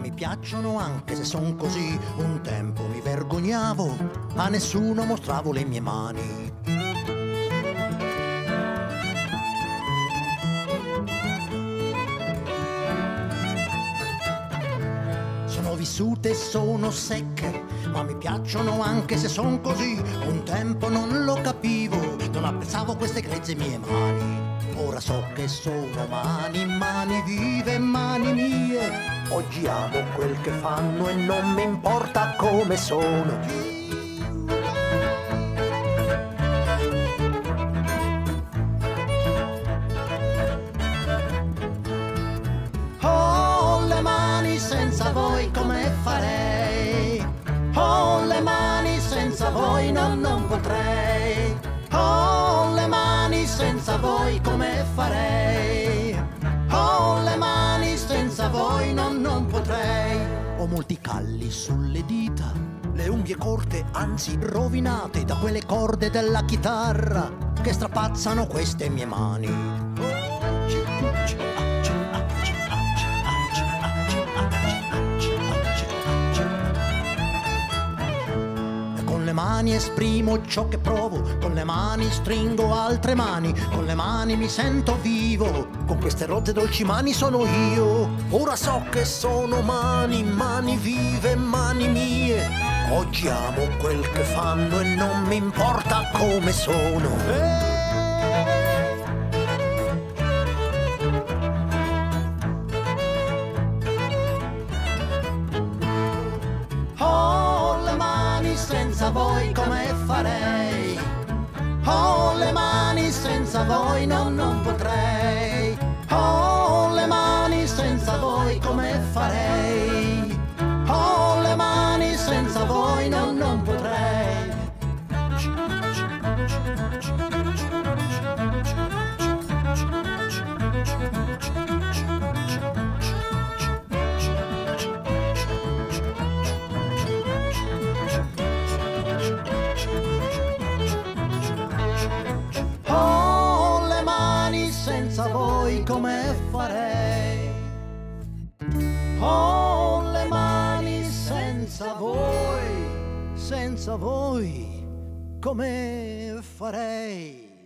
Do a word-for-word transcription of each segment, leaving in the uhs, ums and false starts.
mi piacciono anche se son così. Un tempo mi vergognavo, a nessuno mostravo le mie mani. Sono vissute e sono secche, ma mi piacciono anche se son così. Un tempo non lo capivo, non apprezzavo queste grezze mie mani. Ora so che sono mani, mani vive, mani mie. Oggi amo quel che fanno e non mi importa come sono. Ho le mani senza voi, come farei? Ho le mani senza voi, no, non potrei. Ho le mani senza voi, come farei? Ho le mani senza voi, no, non potrei. Ho molti calli sulle dita, le unghie corte, anzi rovinate da quelle corde della chitarra che strapazzano queste mie mani. Con le mani esprimo ciò che provo, con le mani stringo altre mani, con le mani mi sento vivo, con queste rozze dolci mani sono io. Ora so che sono mani, mani vive, mani mie. Oggi amo quel che fanno e non mi importa come sono. Eh! Senza voi come farei? Ho le mani senza voi, no, non potrei. Ho le mani senza voi, come farei? Ho le mani senza voi, no, non potrei. Senza voi come farei? Ho le mani senza voi, senza voi come farei?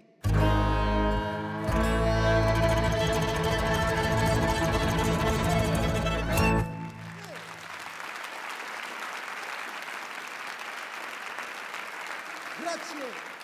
Grazie.